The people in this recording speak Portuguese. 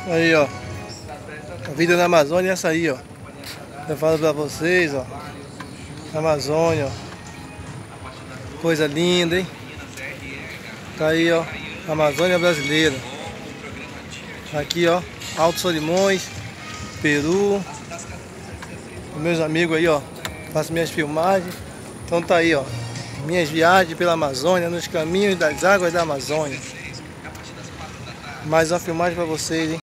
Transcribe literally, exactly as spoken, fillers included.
Aí, ó. A vida na Amazônia é essa aí, ó. Eu falo pra vocês, ó. Amazônia, ó. Coisa linda, hein? Tá aí, ó. Amazônia brasileira. Aqui, ó. Alto Solimões, Peru. Meus amigos aí, ó. Faço minhas filmagens. Então tá aí, ó. Minhas viagens pela Amazônia, nos caminhos das águas da Amazônia. Mais uma filmagem pra vocês, hein?